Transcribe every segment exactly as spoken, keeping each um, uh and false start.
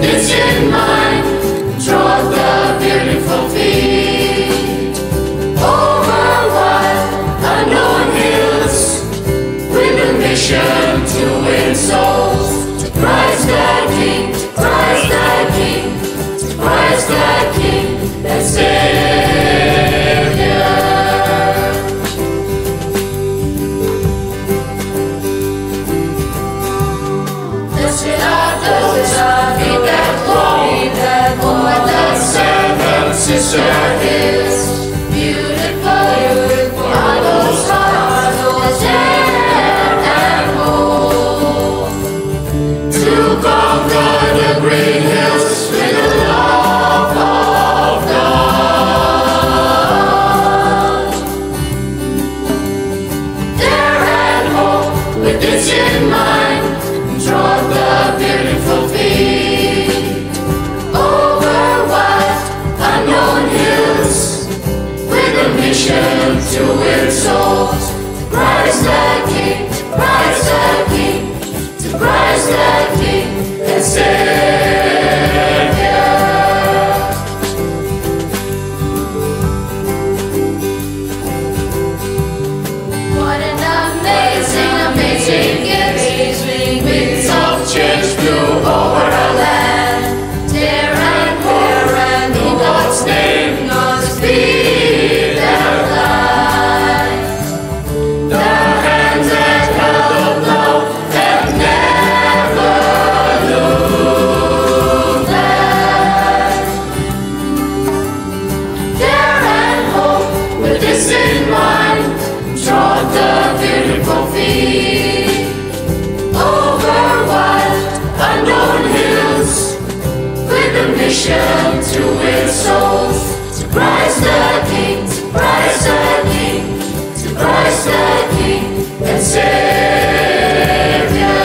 this in mind, trod the beautiful feet over wide, unknown hills, with a mission to win souls to Christ the King, to Christ the King, to Christ the King and Savior. Blessed are those who that glory, that more than seven sister hills. Beautiful, beautiful are those hearts, those dead and whole, to conquer the great hills with the love of God. There and home, with this in mind, trod the beautiful feet over wide, unknown hills, with a mission to win souls to Christ the King, to Christ the King, to Christ the King and Savior. What an amazing, amazing gift! Winds of change blew over our land. Tear and pour and in God's name, God's speed and light. The hands that held the blow have never looked back. There and home, with this in mind, trod the beautiful feet over wide, unknown hills, with a mission to win souls to Christ the King, to Christ the King, to Christ the King and Savior.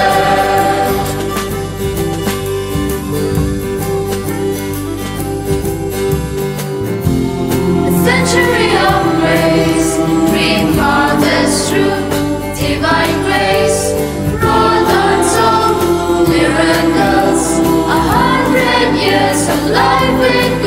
A century of grace, green harvest true, divine grace, wrought untold miracles, a hundred years of life with